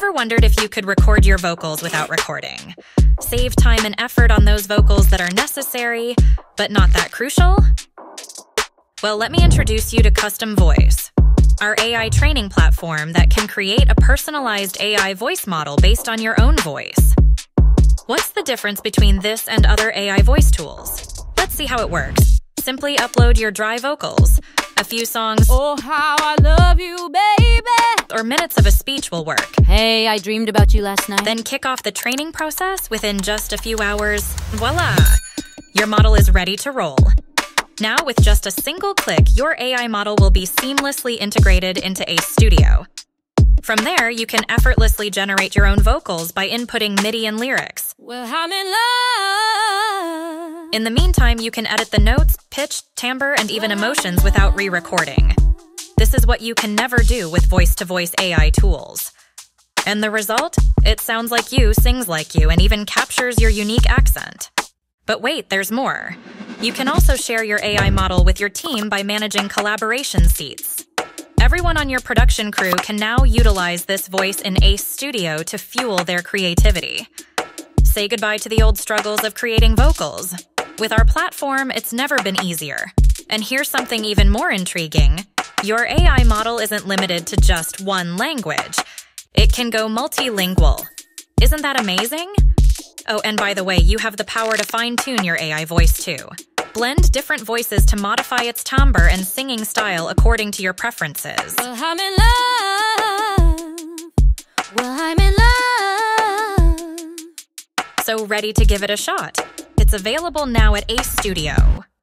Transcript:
Ever wondered if you could record your vocals without recording? Save time and effort on those vocals that are necessary, but not that crucial? Well, let me introduce you to Custom Voice, our AI training platform that can create a personalized AI voice model based on your own voice. What's the difference between this and other AI voice tools? Let's see how it works. Simply upload your dry vocals. A few songs, "Oh, how I love you, baby," or minutes of a speech will work. "Hey, I dreamed about you last night." Then kick off the training process within just a few hours. Voila! Your model is ready to roll. Now, with just a single click, your AI model will be seamlessly integrated into Ace Studio. From there, you can effortlessly generate your own vocals by inputting MIDI and lyrics. Well, I'm in love. In the meantime, you can edit the notes, pitch, timbre, and even emotions without re-recording. This is what you can never do with voice-to-voice AI tools. And the result? It sounds like you, sings like you, and even captures your unique accent. But wait, there's more. You can also share your AI model with your team by managing collaboration seats. Everyone on your production crew can now utilize this voice in Ace Studio to fuel their creativity. Say goodbye to the old struggles of creating vocals. With our platform, it's never been easier. And here's something even more intriguing. Your AI model isn't limited to just one language. It can go multilingual. Isn't that amazing? Oh, and by the way, you have the power to fine-tune your AI voice too. Blend different voices to modify its timbre and singing style according to your preferences. Well, I'm in love. Well, I'm in love. So ready to give it a shot? It's available now at Ace Studio.